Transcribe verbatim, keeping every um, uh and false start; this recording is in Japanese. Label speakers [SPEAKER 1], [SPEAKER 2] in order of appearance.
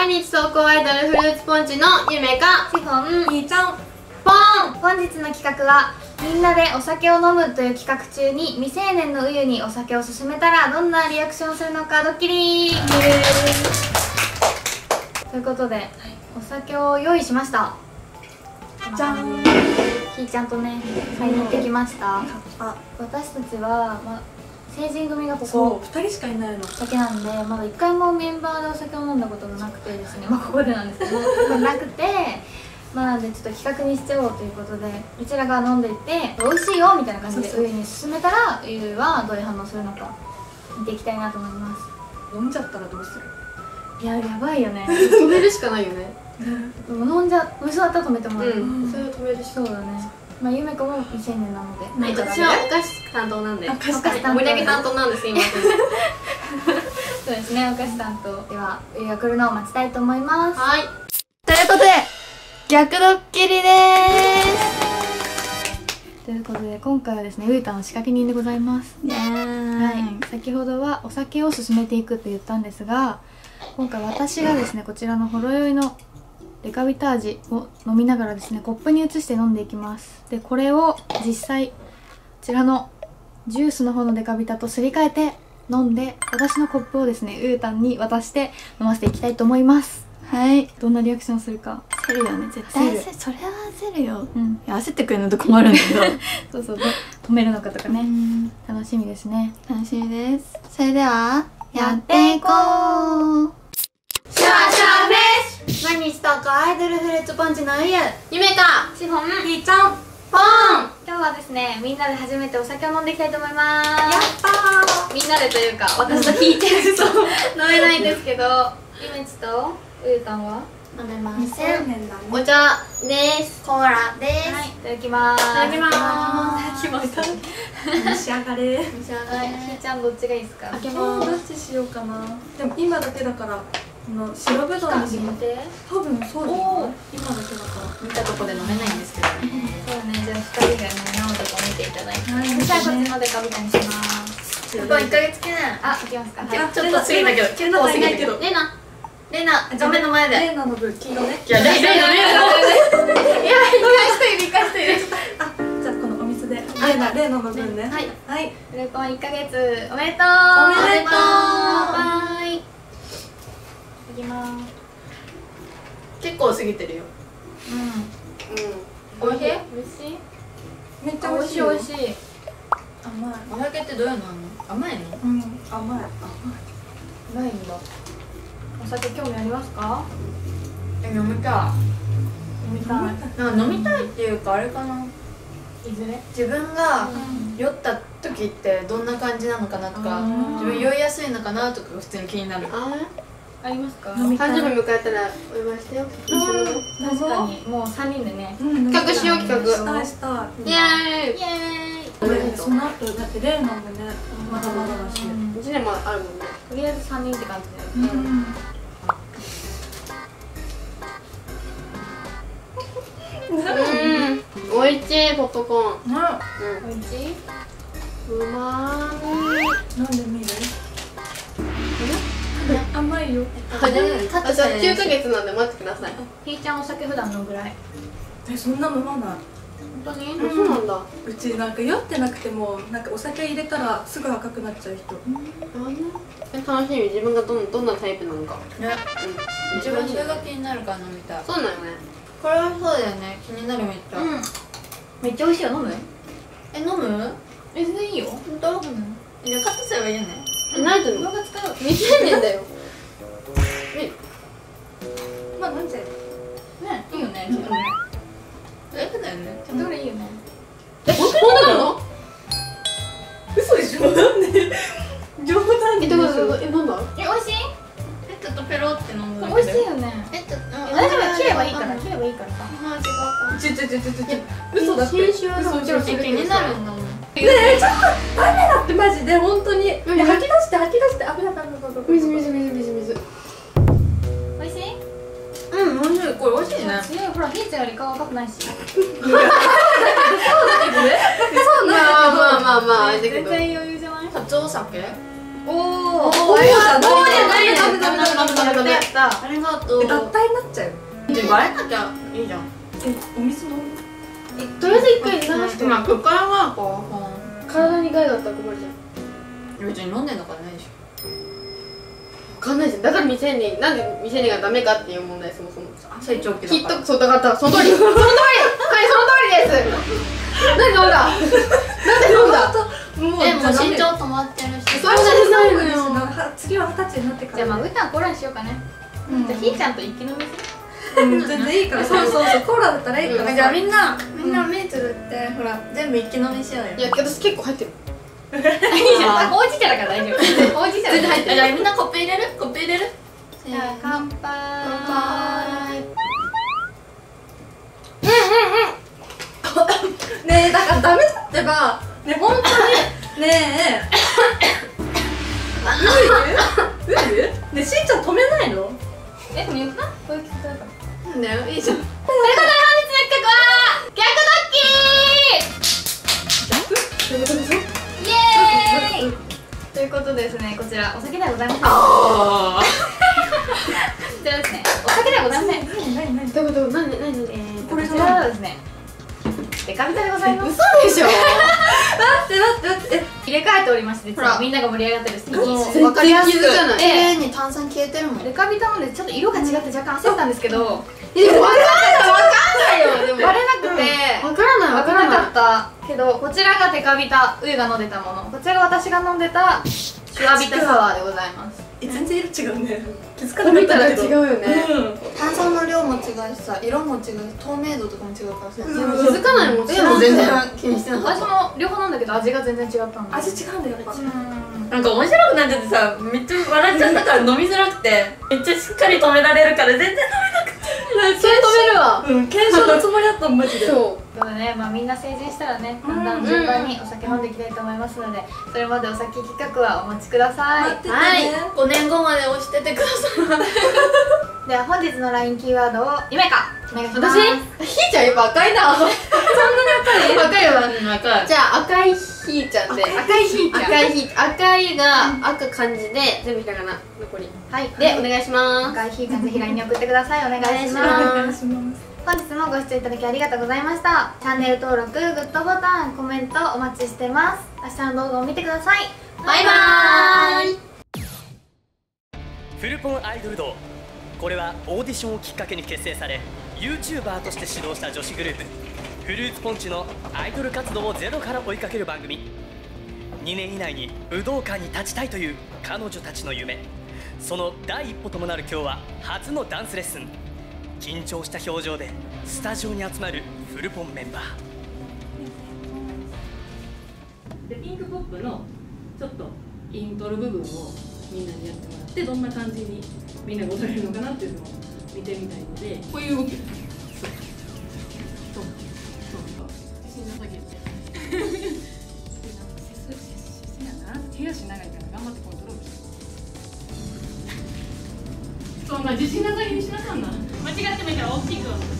[SPEAKER 1] 毎日投稿アイドルフルーツポンチのゆめか
[SPEAKER 2] シフォン、ひーちゃん、
[SPEAKER 1] ポン。
[SPEAKER 2] 本日の企画はみんなでお酒を飲むという企画中に未成年のウユにお酒を勧めたらどんなリアクションをするのかドッキリということで、はい、お酒を用意しました。じゃん。ひーちゃんとね買いに行ってきました。私たちは、ま、成人組がここ
[SPEAKER 3] ふたりしかいないの
[SPEAKER 2] だけなんで、まだ一回もメンバーでお酒を飲んだことがなくてですね、まあここでなんですけどなくて、まあなんでちょっと企画にしちゃおうということで、うちらが飲んでいて美味しいよみたいな感じでウユに勧めたら、ウユはどういう反応するのか見ていきたいなと思います。
[SPEAKER 3] 飲んじゃったらどうする？
[SPEAKER 2] いや、やばいよね。
[SPEAKER 1] 止めるしかないよね。
[SPEAKER 2] でも飲んじゃ、飲みそうだったら止めてもらう。
[SPEAKER 1] うん、それを止めるしか
[SPEAKER 2] そうだね。まあゆめ子も未成年なので、
[SPEAKER 1] はい、私はお菓子担当なんで、
[SPEAKER 3] お菓子
[SPEAKER 2] 担当
[SPEAKER 1] 盛り上げ担当なんですいません。
[SPEAKER 2] そうですね、お菓子担当ではウユが来るのを待ちたいと思います。
[SPEAKER 1] はい。
[SPEAKER 2] ということで逆ドッキリでーす。ということで今回はですね、ウユタの仕掛け人でございます。はい、先ほどはお酒を勧めていくと言ったんですが、今回私がですねこちらのほろ酔いのデカビタージを飲みながらですねコップに移して飲んでいきます。でこれを実際こちらのジュースの方のデカビタとすり替えて飲んで、私のコップをですねウユタンに渡して飲ませていきたいと思います。はい、どんなリアクションするか。
[SPEAKER 4] 焦るよね、絶対。
[SPEAKER 2] 焦る。
[SPEAKER 4] それは焦るよ。
[SPEAKER 2] うん、
[SPEAKER 4] いや焦ってくれるのと困るんだけど
[SPEAKER 2] そうそう、止めるのかとかね、楽しみですね。
[SPEAKER 4] 楽しみです。それではやっていこう。
[SPEAKER 1] シャワシャワフレッシ
[SPEAKER 2] 毎日投稿アイドルフルーツポンチのウユ、
[SPEAKER 1] ュゆめか
[SPEAKER 2] シフォン、
[SPEAKER 3] ひーちゃん、
[SPEAKER 1] ポン。
[SPEAKER 2] 今日はですねみんなで初めてお酒を飲んでいきたいと思います。
[SPEAKER 3] やったー。
[SPEAKER 2] みんなでというか私とひーちゃんと飲めないんですけど、ゆめちとウユタンは
[SPEAKER 4] 飲めま
[SPEAKER 3] 未
[SPEAKER 4] せん。
[SPEAKER 3] 成年だね。
[SPEAKER 1] お茶です
[SPEAKER 4] コーラです。
[SPEAKER 2] はい、いただきます。
[SPEAKER 1] いただきます。
[SPEAKER 2] いただきます。
[SPEAKER 3] 召し上がれ。
[SPEAKER 2] 召し上がり。ひーちゃんどっちがいいですか？
[SPEAKER 1] 開け
[SPEAKER 3] えー
[SPEAKER 1] ま
[SPEAKER 3] どっちしようかな。でも今だけだからこの白ぶどうにしよう。
[SPEAKER 2] て。
[SPEAKER 3] 多分そうだ
[SPEAKER 2] おー
[SPEAKER 3] よ。今だけだから。
[SPEAKER 4] 見たとこで飲めないんですけどね。
[SPEAKER 2] そうね、じゃあふたりが飲むとこ見ていただいて。
[SPEAKER 3] はい
[SPEAKER 2] じゃあこっちのデカビタにします。
[SPEAKER 4] これいっかげつ記念。
[SPEAKER 2] あ、いきますか。はい。
[SPEAKER 3] あ
[SPEAKER 4] ちょっと過ぎたけど、結構過ぎたけど。
[SPEAKER 1] レナ。
[SPEAKER 4] レナ、画面の前で。
[SPEAKER 3] レーナの分黄色ね。
[SPEAKER 4] いや、レイレイのレイの。
[SPEAKER 2] いや、理解している、理解している。
[SPEAKER 3] あ、じゃあこのお水でレーナレーナの分ね。
[SPEAKER 1] はい。
[SPEAKER 3] はい。
[SPEAKER 2] フルコンいっかげつおめでとう。
[SPEAKER 3] おめでとう
[SPEAKER 2] バイ。いきます。
[SPEAKER 4] 結構過ぎてるよ。
[SPEAKER 2] うん。
[SPEAKER 1] うん。おいしい？
[SPEAKER 2] 美味しい？
[SPEAKER 3] めっちゃ
[SPEAKER 2] 美味しい、
[SPEAKER 3] 美味しいよ。
[SPEAKER 2] 美味しい。
[SPEAKER 3] 甘い。
[SPEAKER 4] お酒ってどういうのあんの？甘いの？
[SPEAKER 3] うん、甘い。
[SPEAKER 2] ないんだ。お酒興味ありますか？
[SPEAKER 4] え、飲みた
[SPEAKER 2] 飲みたい。
[SPEAKER 4] い。なんか飲みたいっていうかあれかな。
[SPEAKER 2] いずれ。
[SPEAKER 4] 自分が酔った時ってどんな感じなのかなとか、
[SPEAKER 2] うん
[SPEAKER 4] 自分酔いやすいのかなとか普通に気になる。
[SPEAKER 1] あ
[SPEAKER 2] ありますか？
[SPEAKER 3] 飲みたい
[SPEAKER 1] 誕生日迎えたらお祝いしてよ。
[SPEAKER 2] 確かにもう三人でね。
[SPEAKER 3] 企
[SPEAKER 1] 企画しよう企画
[SPEAKER 3] したいしたい。
[SPEAKER 1] イエーイ。
[SPEAKER 2] イエーイ。
[SPEAKER 1] おめでとう
[SPEAKER 3] その後だってレーナもね、まだまだだし。
[SPEAKER 1] いちねんもあるもんね。
[SPEAKER 2] とりあえず三人って感じで。
[SPEAKER 3] うん。
[SPEAKER 1] うん。おいしいポップコーン。
[SPEAKER 3] ね、
[SPEAKER 2] おいしい？
[SPEAKER 1] うまーい。
[SPEAKER 3] 飲んでみる？甘いよ。
[SPEAKER 1] 初めて。私はきゅうかげつなんで待ってください。
[SPEAKER 2] ひーちゃんお酒普段のぐらい？
[SPEAKER 3] え、そんな飲まない。
[SPEAKER 2] 本当に？
[SPEAKER 1] あ、そうなんだ。
[SPEAKER 3] うちなんか酔ってなくてもなんかお酒入れたらすぐ赤くなっちゃう人。
[SPEAKER 1] あね。楽しみ、自分がどんどんなタイプなのか。
[SPEAKER 4] ね、
[SPEAKER 1] うん。
[SPEAKER 4] 自分それが気になるから飲みたい。
[SPEAKER 1] そうなのね。
[SPEAKER 4] これはそうだよね、気になるめっちゃ。
[SPEAKER 2] うん。めっちゃ美味しいよ。飲む？
[SPEAKER 4] え、飲む？
[SPEAKER 2] え、全然いいよ。
[SPEAKER 4] 本当？じゃあカットすればいいよね。
[SPEAKER 1] 何ていうの？
[SPEAKER 2] 動画使う。
[SPEAKER 1] 未成年だよ。
[SPEAKER 3] まあ飲んじゃえ。
[SPEAKER 2] ね、いいよね。ちょっとね。
[SPEAKER 4] 大丈夫だよね。
[SPEAKER 2] ちょっとぐらいいいよね。
[SPEAKER 1] え、本当なの？
[SPEAKER 3] 嘘でしょ？なんで？冗談
[SPEAKER 1] え、
[SPEAKER 3] でしょ？
[SPEAKER 1] どうぞ、え、なんだ？
[SPEAKER 2] え、美味しい？
[SPEAKER 4] え、ちょっとペロって飲むだけ
[SPEAKER 2] 美
[SPEAKER 4] で。
[SPEAKER 2] 味しいよね。
[SPEAKER 4] え、ちょっと、
[SPEAKER 2] え、大丈夫。切ればいいから、切ればいいからさ。
[SPEAKER 4] あ、違うか。
[SPEAKER 3] ちょちょちょちょちょ。嘘だって。
[SPEAKER 1] 新種は
[SPEAKER 3] 嘘
[SPEAKER 1] もちろん
[SPEAKER 3] 嘘
[SPEAKER 4] 気になるんだもん。
[SPEAKER 3] ねえ、ちょっとダメだってマジで本当に。ね吐き出して吐き出して。あ、危ない危ない危ない危ない。
[SPEAKER 1] 水水水水水。
[SPEAKER 2] 美味しい？
[SPEAKER 4] うん、美味しい。これ美味しいね。
[SPEAKER 2] 強い。ほら、ひーちゃんより顔赤くないし。
[SPEAKER 3] そうだけどね。そう
[SPEAKER 1] まあまあまあまあ、だけ
[SPEAKER 2] 全
[SPEAKER 1] ど。
[SPEAKER 2] 然余裕じゃない？
[SPEAKER 4] 初お酒？
[SPEAKER 2] う
[SPEAKER 1] お
[SPEAKER 3] おーじゃない
[SPEAKER 1] ダメダメダメダメダメダメ
[SPEAKER 2] やった
[SPEAKER 1] ありがとう。
[SPEAKER 3] 脱退になっちゃうよ。
[SPEAKER 1] じゃバレなきゃいいじゃん。
[SPEAKER 3] え、お水飲む？
[SPEAKER 1] とりあえず一回流して。まあこっからはこう体に害があったら困るじゃん。別に飲んでんのかないでしょ。わかんないじゃん。だから未成年なんで未成年がダメかっていう問題そもそも。成長期だから。きっとそうだからその通り。その通り。はいその通りです。なんで飲んだ。なんで飲んだ。
[SPEAKER 3] もう
[SPEAKER 4] え、もう身長止まってるし。
[SPEAKER 1] そうじゃないのよ。
[SPEAKER 3] 次は二十歳になってから。
[SPEAKER 2] じゃあまあうーたんコーラにしようかね。じゃあひーちゃんと一気飲みする。
[SPEAKER 3] うん、全然いいから。そうそうそう、コーラだったらいいから。
[SPEAKER 4] じゃあみんなみんな目つぶってほら全部一気飲みしようよ。
[SPEAKER 1] いや私結構入ってる。
[SPEAKER 2] いいじゃん。ほうじ茶だから大丈夫。ほうじ茶
[SPEAKER 1] 全然入ってる。
[SPEAKER 4] じゃあみんなコップ入れる？コップ入れる？せーの。
[SPEAKER 2] 乾杯。
[SPEAKER 4] 乾杯。
[SPEAKER 3] ねえ、だからダメだってば。ね、本当に。ねえ。うる？うる？ねえ、しんちゃん止めないの？
[SPEAKER 2] え、でもよくない？こういう企画だから。
[SPEAKER 1] なんだよいいじゃん。
[SPEAKER 2] ということで本日の企画は逆ドッキー。イエーイ。ということでですね、こちらお酒ではございません。こ
[SPEAKER 1] ああ。
[SPEAKER 2] ちらですね、お酒ではございません。
[SPEAKER 3] 何何何？
[SPEAKER 1] どういうこと？何何何？
[SPEAKER 2] えーとこちらはですね、デカビタでございます。
[SPEAKER 1] 嘘でしょ。
[SPEAKER 3] 待って待って待って。え、
[SPEAKER 2] 入れ替えておりまして、実
[SPEAKER 1] ほら
[SPEAKER 2] はみんなが盛り上がってる隙に
[SPEAKER 1] 全
[SPEAKER 2] わかりやすく
[SPEAKER 1] 然気づかない
[SPEAKER 4] 綺麗に炭酸消えてるもん。
[SPEAKER 2] デカビタもね、ちょっと色が違って若干焦ったんですけど、
[SPEAKER 1] いやわかんないわかんないよでも。
[SPEAKER 2] バレなくて
[SPEAKER 1] わからないわからない。
[SPEAKER 2] わからなかったけど、こちらがデカビタ、うゆが飲んでたもの、こちらが私が飲んでたシュワビタサワーでございます。
[SPEAKER 3] え、全然色違うね。気づか
[SPEAKER 1] こう
[SPEAKER 3] なか
[SPEAKER 1] 見たら違
[SPEAKER 3] ったんだけど。
[SPEAKER 1] うよね。
[SPEAKER 4] 炭酸の量も違うしさ、色も違うし、透明度とかも違うからさ。
[SPEAKER 1] でも気づかないもん。
[SPEAKER 4] でも全然気にしてなかっ
[SPEAKER 2] 私
[SPEAKER 4] た。
[SPEAKER 2] も両方飲んだけど味が全然違ったんで。
[SPEAKER 3] 味違うんだよ、やっぱ。
[SPEAKER 2] うん
[SPEAKER 5] なんか面白くなっちゃってさ、めっちゃ笑っちゃったから飲みづらくて、めっちゃしっかり止められるから全然飲めなくて。
[SPEAKER 1] それ止めるわ。
[SPEAKER 3] うん、検証のつもりだったの、マジで。
[SPEAKER 1] そ
[SPEAKER 2] ということでね、まあみんな成人したらね、だんだん順番にお酒飲んでいきたいと思いますので、それまでお酒企画はお待ちください。
[SPEAKER 3] 待っててね。
[SPEAKER 5] ごねんごまで押しててください。
[SPEAKER 2] では本日の ライン キーワードをゆめかお願いします。
[SPEAKER 1] 私ひーちゃんやっぱ赤いな。そんなに赤い？赤いわ。
[SPEAKER 5] なんか、
[SPEAKER 1] じゃあ赤いひーちゃんで。
[SPEAKER 2] 赤いひーちゃん。
[SPEAKER 1] 赤いひ赤いが赤漢字で全部ひらがな残り。
[SPEAKER 2] はい。
[SPEAKER 1] でお願いします。
[SPEAKER 2] 赤いひーちゃんぜひ ライン に送ってください。お願いし
[SPEAKER 3] お
[SPEAKER 2] ます。
[SPEAKER 3] 願いします。
[SPEAKER 2] 本日もご視聴いただきありがとうございました。チャンネル登録、グッドボタン、コメントお待ちしてます。明日の動画を見てください。バイバーイ。
[SPEAKER 6] フルポンアイドル道、これはオーディションをきっかけに結成され YouTuber として始動した女子グループフルーツポンチのアイドル活動をゼロから追いかける番組。にねん以内に武道館に立ちたいという彼女たちの夢、その第一歩ともなる今日は初のダンスレッスン。緊張した表情でスタジオに集まるフルポンメンバー。
[SPEAKER 5] で、ピンクポップのちょっとイントロ部分をみんなにやってもらって、どんな感じにみんなが踊れるのかなっていうのを見てみたいので、こういう動き。そうそうそう。自信なさげって。背筋やな。手足長いから頑張ってコントロールして。そんな自信なさげにしなかんな。間違ってもいいから大きく。